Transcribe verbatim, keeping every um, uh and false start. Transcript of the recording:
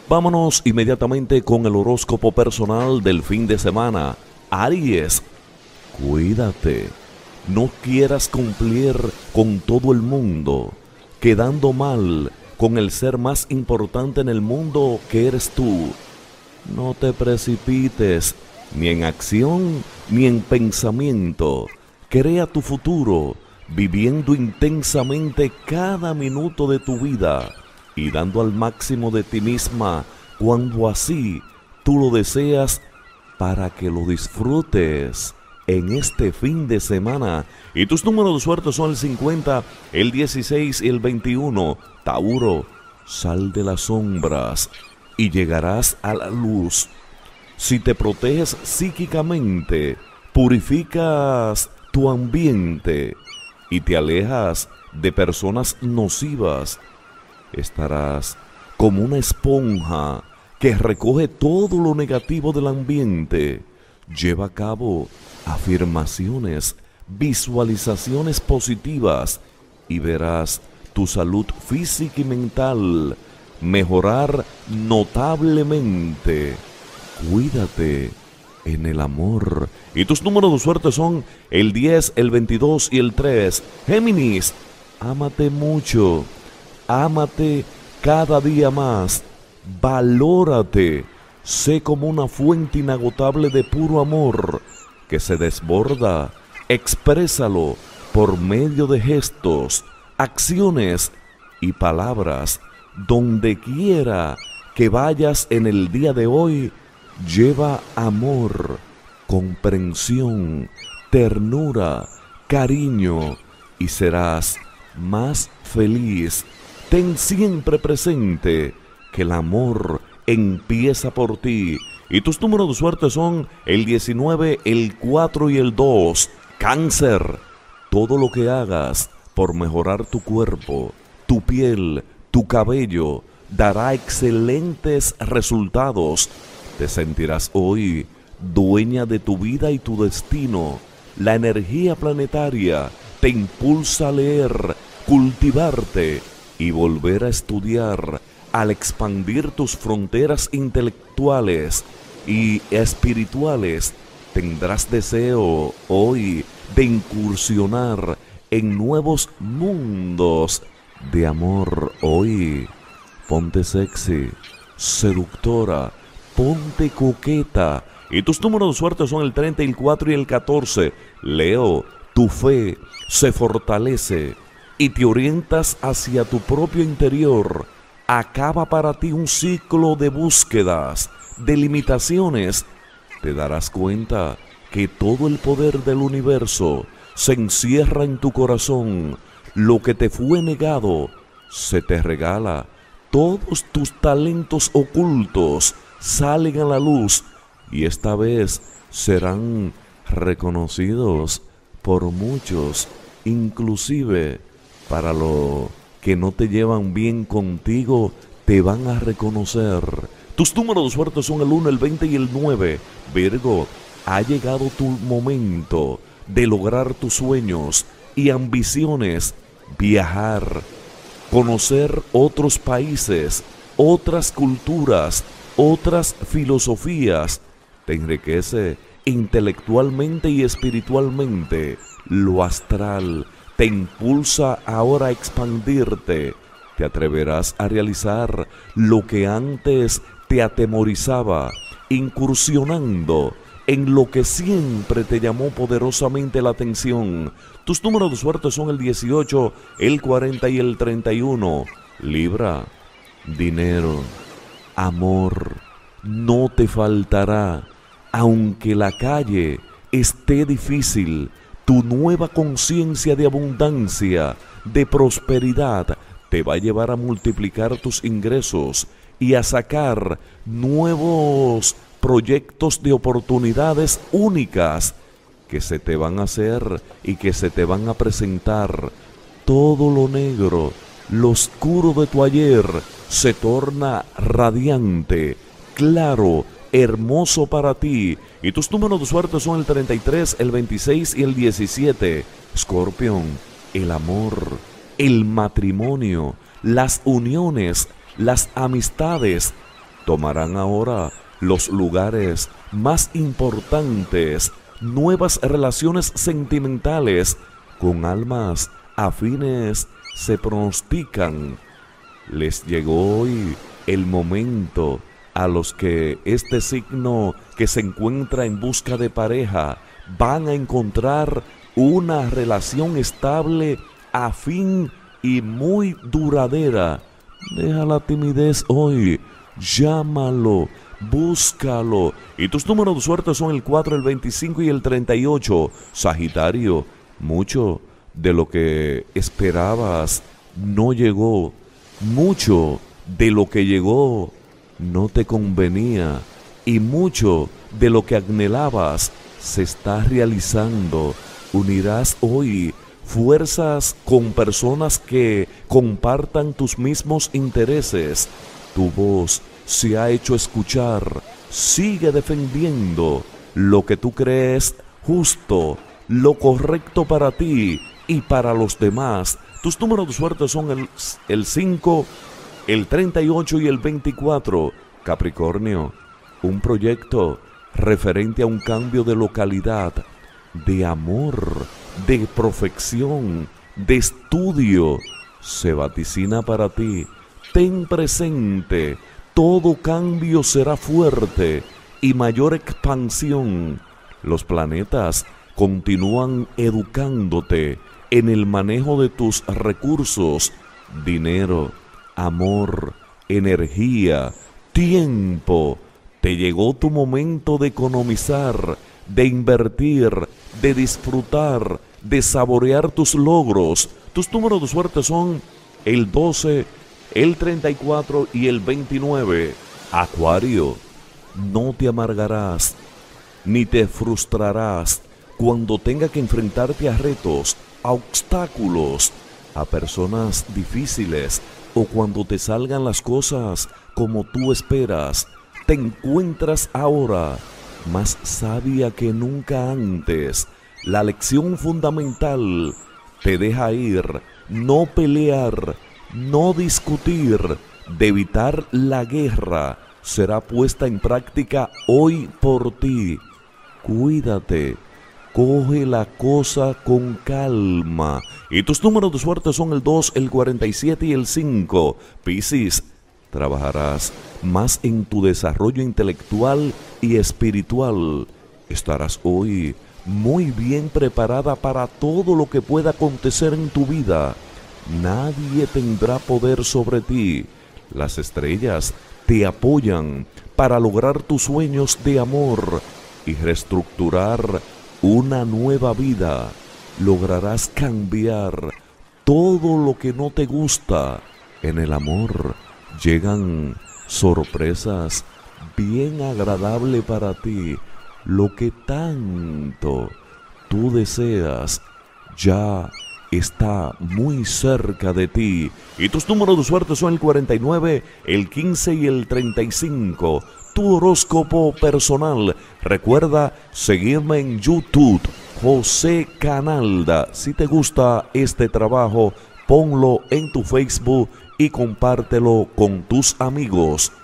Vámonos inmediatamente con el horóscopo personal del fin de semana. Aries, cuídate. No quieras cumplir con todo el mundo, quedando mal con el ser más importante en el mundo que eres tú. No te precipites, ni en acción ni en pensamiento. Crea tu futuro, viviendo intensamente cada minuto de tu vida y dando al máximo de ti misma cuando así tú lo deseas, para que lo disfrutes en este fin de semana. Y tus números de suerte son el cincuenta, el dieciséis y el veintiuno. Tauro, sal de las sombras y llegarás a la luz. Si te proteges psíquicamente, purificas tu ambiente y te alejas de personas nocivas, estarás como una esponja que recoge todo lo negativo del ambiente. Lleva a cabo afirmaciones, visualizaciones positivas y verás tu salud física y mental mejorar notablemente. Cuídate en el amor. Y tus números de suerte son el diez, el veintidós y el tres. Géminis, ámate mucho. Ámate cada día más, valórate, sé como una fuente inagotable de puro amor que se desborda. Exprésalo por medio de gestos, acciones y palabras. Donde quiera que vayas en el día de hoy, lleva amor, comprensión, ternura, cariño y serás más feliz. Ten siempre presente que el amor empieza por ti. Y tus números de suerte son el diecinueve, el cuatro y el dos. Cáncer, todo lo que hagas por mejorar tu cuerpo, tu piel, tu cabello, dará excelentes resultados. Te sentirás hoy dueña de tu vida y tu destino. La energía planetaria te impulsa a leer, cultivarte y volver a estudiar. Al expandir tus fronteras intelectuales y espirituales, tendrás deseo hoy de incursionar en nuevos mundos de amor. Hoy, ponte sexy, seductora, ponte coqueta. Y tus números de suerte son el treinta, el cuatro y el catorce. Leo, tu fe se fortalece y te orientas hacia tu propio interior. Acaba para ti un ciclo de búsquedas, de limitaciones. Te darás cuenta que todo el poder del universo se encierra en tu corazón. Lo que te fue negado se te regala. Todos tus talentos ocultos salen a la luz y esta vez serán reconocidos por muchos, inclusive para los que no te llevan bien contigo, te van a reconocer. Tus números de suerte son el uno, el veinte y el nueve. Virgo, ha llegado tu momento de lograr tus sueños y ambiciones. Viajar, conocer otros países, otras culturas, otras filosofías. Te enriquece intelectualmente y espiritualmente. Lo astral te impulsa ahora a expandirte. Te atreverás a realizar lo que antes te atemorizaba, incursionando en lo que siempre te llamó poderosamente la atención. Tus números de suerte son el dieciocho, el cuarenta y el treinta y uno. Libra, dinero, amor, no te faltará. Aunque la calle esté difícil, tu nueva conciencia de abundancia, de prosperidad, te va a llevar a multiplicar tus ingresos y a sacar nuevos proyectos de oportunidades únicas que se te van a hacer y que se te van a presentar. Todo lo negro, lo oscuro de tu ayer se torna radiante, claro, hermoso para ti. Y tus números de suerte son el treinta y tres, el veintiséis y el diecisiete. Escorpión, el amor, el matrimonio, las uniones, las amistades, tomarán ahora los lugares más importantes, nuevas relaciones sentimentales con almas afines se pronostican. Les llegó hoy el momento a los que este signo que se encuentra en busca de pareja van a encontrar una relación estable, afín y muy duradera. Deja la timidez hoy, llámalo, búscalo. Y tus números de suerte son el cuatro, el veinticinco y el treinta y ocho. Sagitario, mucho de lo que esperabas no llegó. Mucho de lo que llegó no te convenía. Y mucho de lo que anhelabas se está realizando. Unirás hoy fuerzas con personas que compartan tus mismos intereses. Tu voz se ha hecho escuchar. Sigue defendiendo lo que tú crees justo, lo correcto para ti y para los demás. Tus números de suerte son el, el cinco, el treinta y ocho y el veinticuatro. Capricornio, un proyecto referente a un cambio de localidad, de amor, de profesión, de estudio, se vaticina para ti. Ten presente, todo cambio será fuerte y mayor expansión. Los planetas continúan educándote en el manejo de tus recursos, dinero, amor, energía, tiempo. Te llegó tu momento de economizar, de invertir, de disfrutar, de saborear tus logros. Tus números de suerte son el doce, el treinta y cuatro y el veintinueve. Acuario, no te amargarás ni te frustrarás cuando tenga que enfrentarte a retos, a obstáculos, a personas difíciles o cuando te salgan las cosas como tú esperas. Te encuentras ahora más sabia que nunca antes. La lección fundamental te deja ir, no pelear, no discutir, de evitar la guerra, será puesta en práctica hoy por ti. Cuídate, coge la cosa con calma. Y tus números de suerte son el dos, el cuarenta y siete y el cinco. Piscis, trabajarás más en tu desarrollo intelectual y espiritual. Estarás hoy muy bien preparada para todo lo que pueda acontecer en tu vida. Nadie tendrá poder sobre ti. Las estrellas te apoyan para lograr tus sueños de amor y reestructurar una nueva vida. Lograrás cambiar todo lo que no te gusta. En el amor llegan sorpresas bien agradables para ti. Lo que tanto tú deseas ya está muy cerca de ti. Y tus números de suerte son el cuarenta y nueve, el quince y el treinta y cinco. Tu horóscopo personal. Recuerda seguirme en YouTube, José Canalda. Si te gusta este trabajo, ponlo en tu Facebook y compártelo con tus amigos.